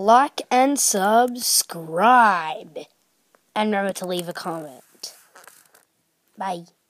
like and subscribe. And remember to leave a comment. Bye.